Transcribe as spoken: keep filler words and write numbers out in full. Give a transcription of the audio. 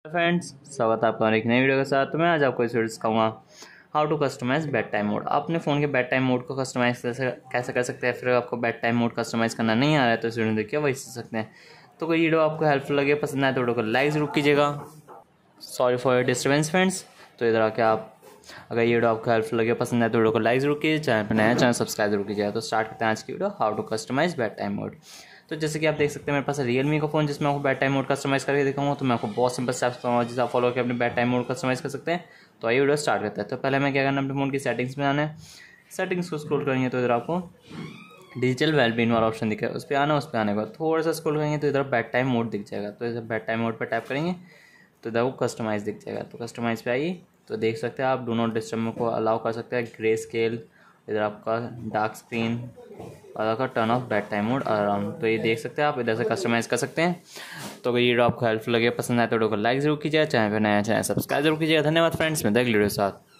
Friends, स्वागत है आपका एक नई वीडियो के साथ। तो मैं आज आपको इस वीडियो सिखाऊंगा how to customize bed time mode. आप अपने फ़ोन के बेड टाइम मोड को कस्टमाइज कैसे कैसे कर सकते हैं। फिर आपको बेड टाइम मोड कस्टमाइज करना नहीं आ रहा है तो इस वीडियो देखिए, वही सीख सकते हैं। तो कोई वीडियो आपको हेल्पफुल लगे, पसंद आए तो वीडियो को लाइक जरूर कीजिएगा। Sorry for your disturbance friends. तो इधर आके आप अगर ये वीडियो आपको हेल्पफुल लगे, पसंद आए तो वीडियो को लाइक जरूर कीजिए। चैनल पर नया चैनल सब्सक्राइब जरूर कीजिएगा। तो स्टार्ट करते हैं आज की video, how to customize bed time mode. तो जैसे कि आप देख सकते हैं मेरे पास रियलमी का फ़ोन जिसमें आपको बेड टाइम मोड कस्टमाइज करके दिखाऊंगा। तो मैं आपको बहुत सिंपल स्टेप्स बताऊंगा जिसे आप फॉलो करके अपने बेड टाइम मोड कस्टमाइज कर सकते हैं। तो आइए वीडियो स्टार्ट करते हैं। तो पहले मैं क्या करना, अपने फ़ोन की सेटिंग्स में आना है। सेटिंग्स को स्क्रॉल करेंगे तो इधर आपको डिजिटल वेलबींग वाला ऑप्शन दिखेगा, उस पर आना। उस पर आने के बाद थोड़ा सा स्क्रॉल करेंगे तो इधर बेड टाइम मोड दिख जाएगा। तो इधर बेड टाइम मोड पर टैप करेंगे तो इधर वो कस्टमाइज दिख जाएगा। तो कस्टमाइज पे आइए तो देख सकते हैं आप डू नॉट डिस्टर्ब को अलाउ कर सकते हैं। ग्रे स्केल, इधर आपका डार्क स्क्रीन और आपका turn off bed time mode around. तो ये देख सकते हैं आप इधर से कस्टमाइज़ कर सकते हैं। तो अगर ये वीडियो आपको हेल्पफुल लगे, पसंद आए तो वीडियो को लाइक जरूर कीजिएगा। चैनल पर नया चैनल सब्सक्राइब जरूर कीजिएगा। धन्यवाद फ्रेंड्स, मिलते हैं अगली वीडियो के साथ।